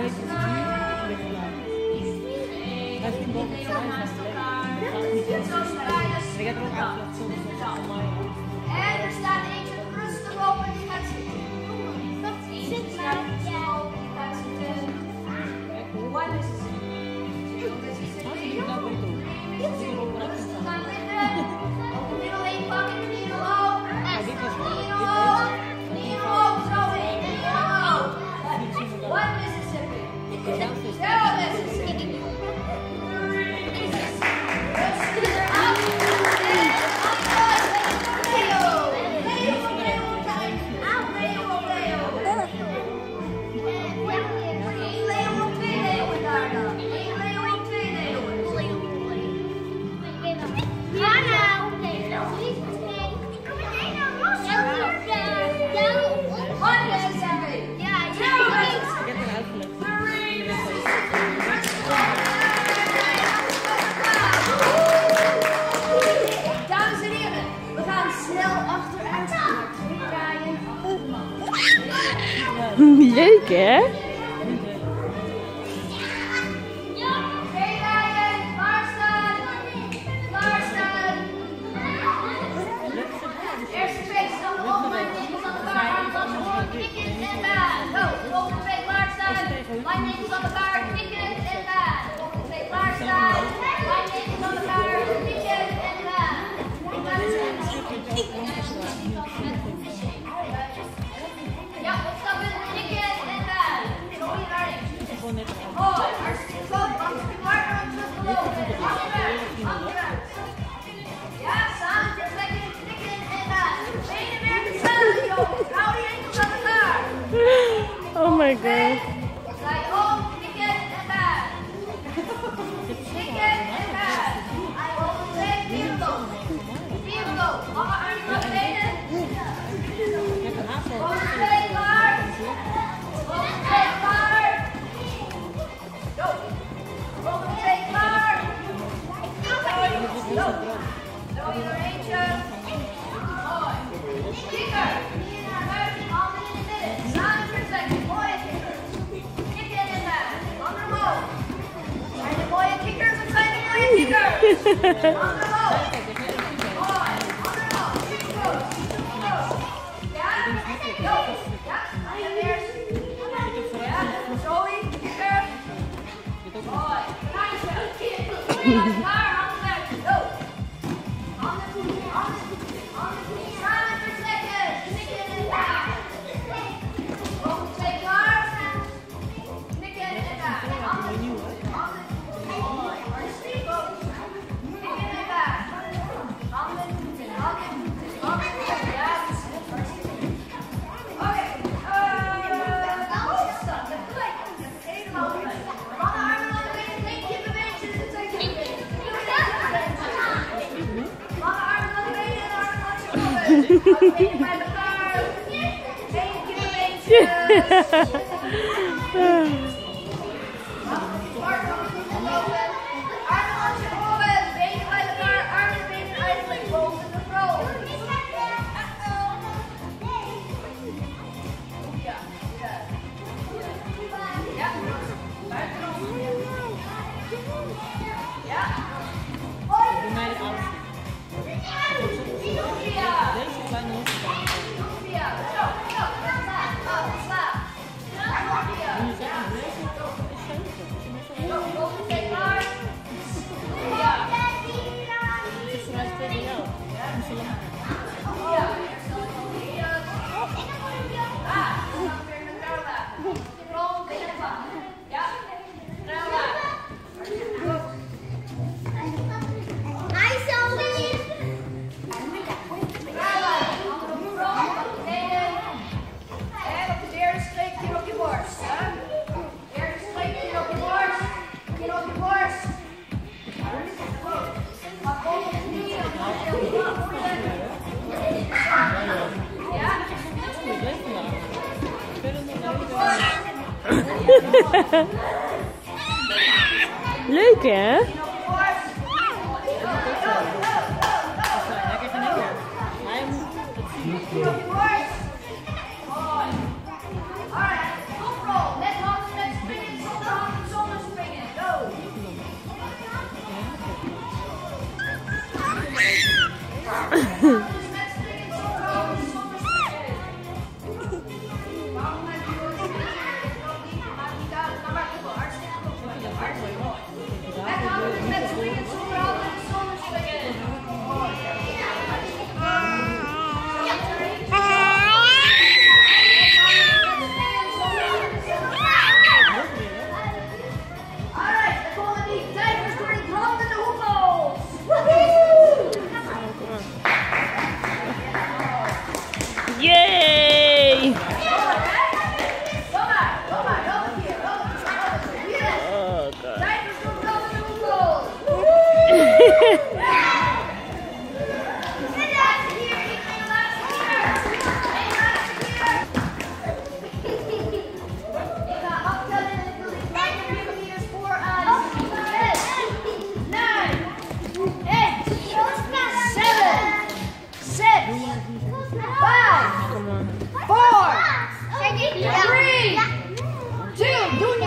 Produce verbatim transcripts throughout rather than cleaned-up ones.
En er staat eentje rustig op en die gaat zitten. Zit maar. Die gaat zitten. One Mississippi. Rustig gaan liggen. Op de middel heen pakken, knieën omhoog. Knieën omhoog. Knieën omhoog. Zo heen. Knieën omhoog. One Mississippi. Zero Mississippi. Leuk hè? Oh my god. Draai om, knikken en daar. Knikken en daar. Hij hoort twee, vier omhoog. Vier omhoog. Alle armen naar beneden. Volgende twee, klaar. Volgende twee, klaar. Go. Volgende twee, klaar. Go. Zo je er eentje. Mooi. Kikker. Knieën naar buiten, handen in het midden. Samen vertrekken. Mooie kikkers. Kikken en daar. Handen omhoog. Zijn er mooie kikkers of zijn er mooie kikkers? Handen omhoog. Mooi. Handen omhoog. Goed. Goed. Ja? Go. Ja? Hij gaat eerst. Ja? Zoe. Kikker. Mooi. Meisje. Klaar. Handen weg. Go. Handen goed. Handen goed. Handen goed. Samen vertrekken. Knikken en daar. Volgende twee klaar. Knikken en daar. Handen goed. Handen goed. Mooi. Hartstikke goed. Knikken en daar. Handen goed. Handen goed. Handen goed. Ja, hartstikke goed. Oké. Opstaan. Gelijk. Helemaal gelijk. Lange armen, lange benen. Geen kippenbeentjes. Het zijn kippenbeentjes. Lange armen, lange benen en armen langs je koppen. Lange benen bij elkaar. Geen kippenbeentjes. Armen langs je koppen. Benen bij elkaar. Armen en benen eigenlijk boven de vrouw. Ja, ja. Ja. Buitenom. Ja. Hoi. Doe mij de oudste. Sophia. Deze kleine hoofdpijn. Sophia. Zo, zo. Sla. Oh, sla. Sophia. Zo, volgende twee klaar. Sophia. Het is vanuit tegen jou. Sophia. Sophia. Ah, dan gaan we weer met Carla. Rol, binnen van. Ja. Carla. Goed. Hi, Sophie! Carla, handen op de grond, op de benen. En op de derde streep hier op je borst. Hè? Derde streep hier op je borst. Hier op je borst. Goed. Maar boven de knieën, omhoog heel plat voelen. Ja? Op je borst. Leuk hè? Hier op je borst. Go, go, go, go, go. Lekker van hier. Hij moet het zien. Hier op je borst. Mooi. Alright, koprol. Met handen met springen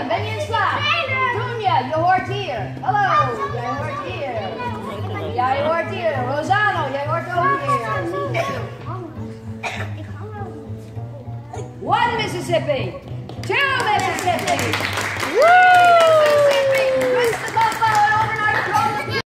William, ben je in slaap? Toenja, je hoort hier. Hallo, jij hoort hier. Jij hoort hier. Rosano, jij hoort ook hier. One Mississippi. Two Mississippi.